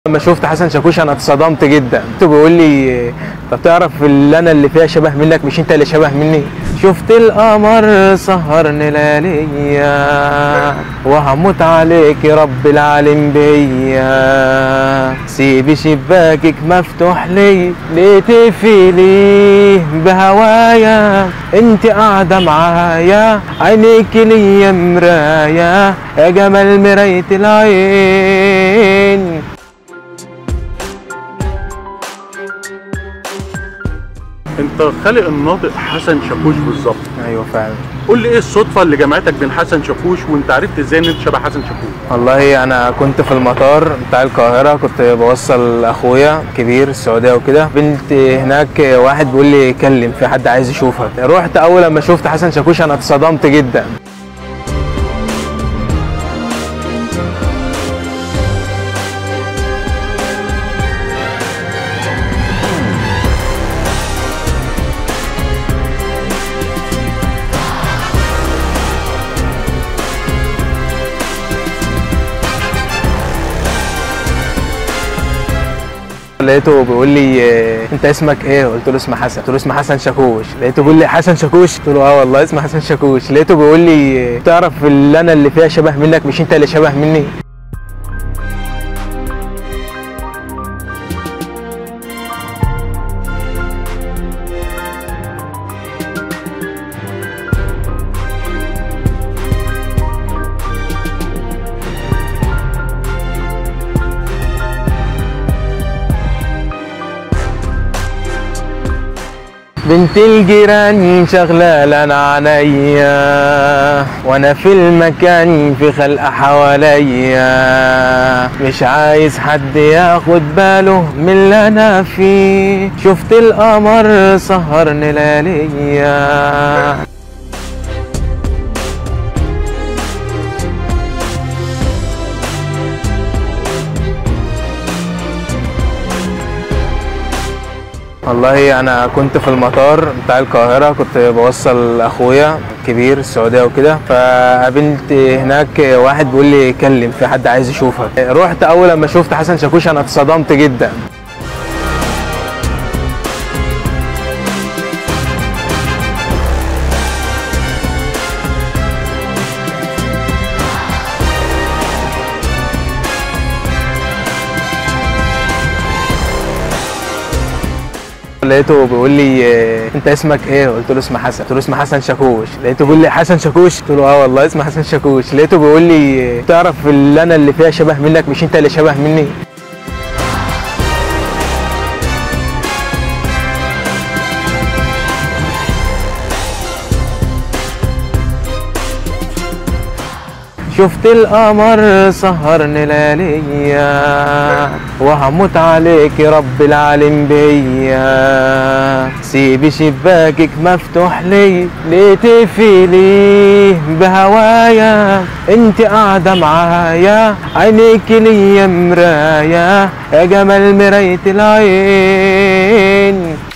لما شفت حسن شاكوش انا اتصدمت جدا. بيقول لي طب تعرف اللي فيها شبه منك، مش انت اللي شبه مني. شفت القمر سهرني لياليا وهموت عليك يا رب العالم بيا. سيبي شباكك مفتوح لي ليه تقفلي بهوايا، انت قاعده معايا عينيك ليا مرايه يا جمال مرايه العين. انت خالق الناطق حسن شاكوش بالظبط. ايوه فعلا. قول لي ايه الصدفه اللي جمعتك بين حسن شاكوش، وانت عرفت ازاي ان انت شبه حسن شاكوش؟ والله انا كنت في المطار بتاع القاهره، كنت بوصل اخويا كبير السعوديه وكده. بنت هناك واحد بيقول لي كلم في حد عايز يشوفك. رحت اول لما شفت حسن شاكوش انا اتصدمت جدا. لقيته بيقول لي انت اسمك ايه؟ قلت له اسمي حسن. قلت له اسمي حسن شاكوش. لقيته بيقول لي حسن شاكوش؟ قلت له اه والله اسمي حسن شاكوش. لقيته بيقول لي تعرف اللي فيها شبه منك، مش انت اللي شبه مني. بنت الجيران شغلة انا عينيا وانا في المكان في خلقة حواليا، مش عايز حد ياخد باله من اللي انا فيه. شفت القمر سهرني لياليا. والله انا كنت في المطار بتاع القاهره، كنت بوصل اخويا كبير السعوديه وكده. فقابلت هناك واحد بيقول لي كلم في حد عايز يشوفك. رحت اول لما شفت حسن شاكوش انا اتصدمت جدا. لقيته بيقول لي انت اسمك ايه؟ قلت له اسمي حسن. قلت له اسمي حسن شاكوش. لقيته بيقول لي حسن شاكوش؟ قلت له اه والله اسمي حسن شاكوش. لقيته بيقول لي تعرف اللي فيها شبه منك، مش انت اللي شبه مني. شفت القمر سهرني لياليا وهموت عليك يا رب العالم بيا. سيبي شباكك مفتوح لي ليه تقفلي بهوايا، انت قاعده معايا عينيك ليا مرايه يا جمال مرايه العين.